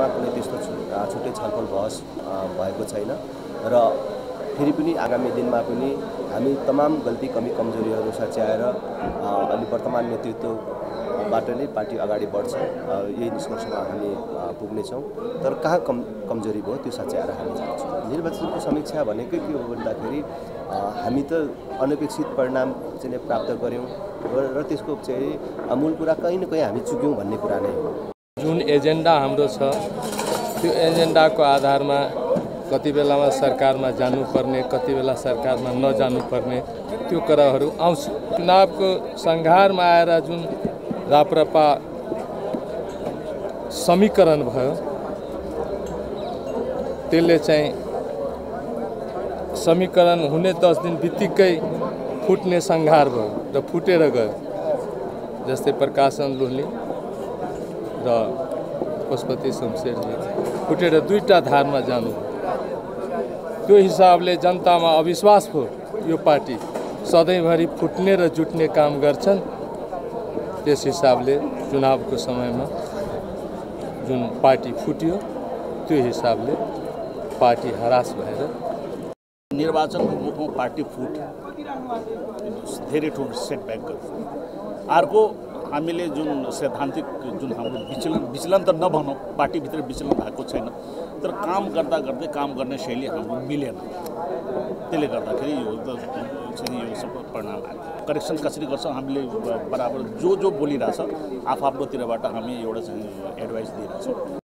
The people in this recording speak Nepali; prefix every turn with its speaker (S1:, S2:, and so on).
S1: सन्दर्भमा कुनै त्यस्तो छुट्टै छलफल बहस भएको छैन र फेरि पनि आगामी दिनमा पनि हामी तमाम गल्ती कमी कमजोरीहरू सच्याएर अलि वर्तमान नेतृत्वबाट नै पार्टी अगाडि बढ्छ यही निष्कर्षमा हामी पुग्नेछौँ। तर कहाँ कमजोरी भयो त्यो सच्याएर हामी जान्छौँ। निर्वाचनको समीक्षा भनेकै के हो भन्दाखेरि हामी त अनपेक्षित परिणाम चाहिँ प्राप्त गऱ्यौँ र त्यसको चाहिँ मूल कुरा कहीँ न कहीँ हामी चुक्यौँ भन्ने कुरा नै हो।
S2: जुन एजेन्डा हाम्रो छ त्यो एजेन्डाको आधारमा कति बेलामा सरकारमा जानुपर्ने कति बेला सरकारमा नजानुपर्ने त्यो कुराहरू आउँछ। चुनावको सङ्घारमा आएर जुन राप्रपा समीकरण भयो त्यसले चाहिँ समीकरण हुने 10 दिन बित्तिकै फुट्ने सङ्घार भयो र फुटेर गयो। जस्तै प्रकाशन लोहली र पशुपति शमशेरजी फुटेर दुईटा धारमा जानु। त्यो हिसाबले जनतामा अविश्वास भयो यो पार्टी सधैँभरि फुट्ने र जुट्ने काम गर्छन्। त्यस हिसाबले चुनावको समयमा जुन पार्टी फुट्यो त्यो हिसाबले पार्टी हरास भएर
S3: निर्वाचनको मुखमा पार्टी फुट धेरै ठुलो सेटब्याक गर्यो। अर्को हामीले जुन सैद्धान्तिक जुन हाम्रो विचलन त नभनौँ, पार्टीभित्र विचलन भएको छैन, तर काम गर्दा गर्दै काम गर्ने शैली हाम्रो मिलेन। त्यसले गर्दाखेरि यो सबै परिणाम आयो। करेक्सन कसरी गर्छौँ हामीले बराबर जो बोलिरहेछ आफ्नो तिरबाट हामी एउटा चाहिँ एडभाइस दिइरहेछौँ।